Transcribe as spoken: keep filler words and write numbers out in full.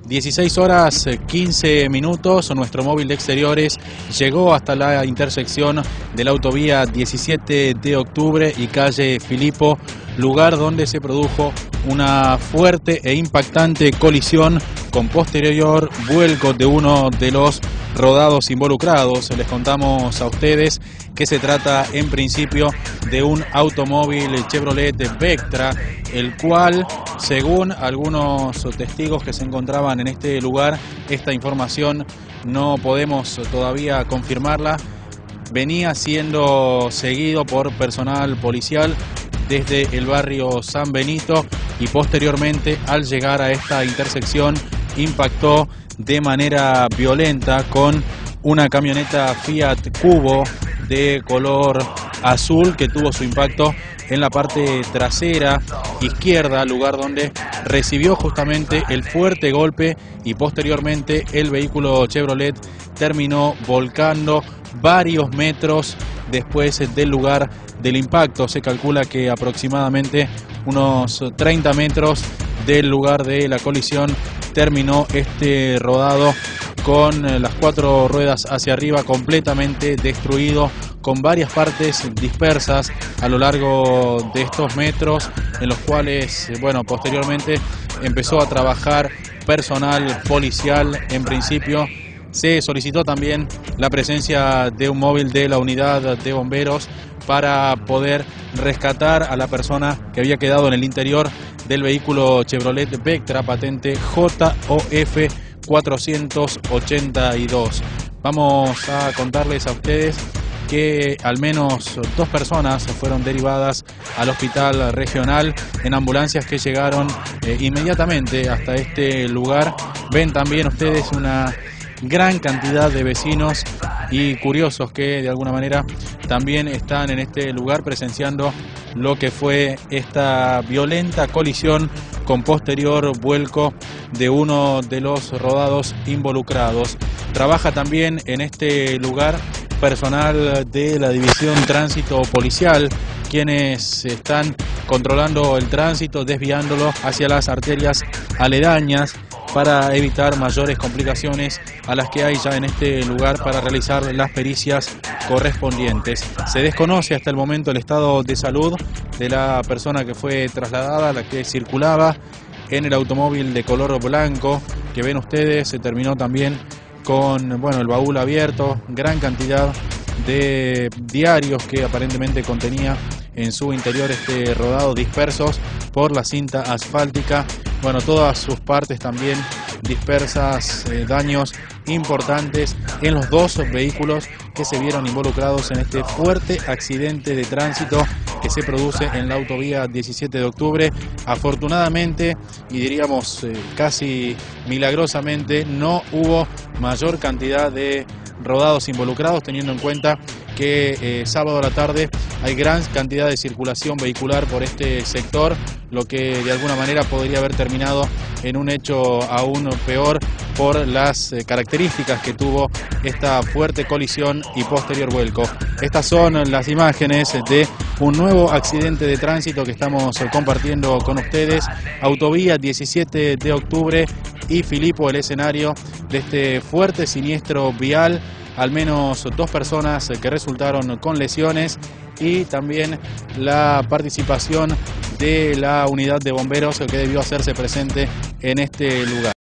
dieciséis horas quince minutos, nuestro móvil de exteriores llegó hasta la intersección de la autovía diecisiete de octubre y calle Filipo, lugar donde se produjo una fuerte e impactante colisión con posterior vuelco de uno de los rodados involucrados. Les contamos a ustedes que se trata en principio de un automóvil Chevrolet Vectra, el cual, según algunos testigos que se encontraban en este lugar, esta información no podemos todavía confirmarla, venía siendo seguido por personal policial desde el barrio San Benito y posteriormente, al llegar a esta intersección, impactó de manera violenta con una camioneta Fiat Cubo de color azul que tuvo su impacto en la parte trasera izquierda, lugar donde recibió justamente el fuerte golpe y posteriormente el vehículo Chevrolet terminó volcando varios metros después del lugar del impacto. Se calcula que aproximadamente unos treinta metros del lugar de la colisión terminó este rodado con las cuatro ruedas hacia arriba completamente destruido, con varias partes dispersas a lo largo de estos metros, en los cuales, bueno, posteriormente empezó a trabajar personal policial. En principio se solicitó también la presencia de un móvil de la unidad de bomberos para poder rescatar a la persona que había quedado en el interior del vehículo Chevrolet Vectra patente J O F cuatrocientos ochenta y dos. Vamos a contarles a ustedes que al menos dos personas fueron derivadas al hospital regional en ambulancias que llegaron eh, inmediatamente hasta este lugar. Ven también ustedes una gran cantidad de vecinos y curiosos que de alguna manera también están en este lugar presenciando lo que fue esta violenta colisión con posterior vuelco de uno de los rodados involucrados. Trabaja también en este lugar personal de la División Tránsito Policial, quienes están controlando el tránsito, desviándolo hacia las arterias aledañas para evitar mayores complicaciones a las que hay ya en este lugar para realizar las pericias correspondientes. Se desconoce hasta el momento el estado de salud de la persona que fue trasladada, la que circulaba en el automóvil de color blanco que ven ustedes. Se terminó también con, bueno, el baúl abierto, gran cantidad de diarios que aparentemente contenía en su interior este rodado, dispersos por la cinta asfáltica. Bueno, todas sus partes también dispersas, eh, daños importantes en los dos vehículos que se vieron involucrados en este fuerte accidente de tránsito que se produce en la autovía diecisiete de octubre. Afortunadamente, y diríamos eh, casi milagrosamente, no hubo mayor cantidad de rodados involucrados, teniendo en cuenta que eh, sábado a la tarde hay gran cantidad de circulación vehicular por este sector, lo que de alguna manera podría haber terminado en un hecho aún peor por las eh, características que tuvo esta fuerte colisión y posterior vuelco. Estas son las imágenes de un nuevo accidente de tránsito que estamos eh, compartiendo con ustedes. Autovía diecisiete de octubre y Filipo, el escenario de este fuerte siniestro vial. Al menos dos personas que resultaron con lesiones y también la participación de la unidad de bomberos que debió hacerse presente en este lugar.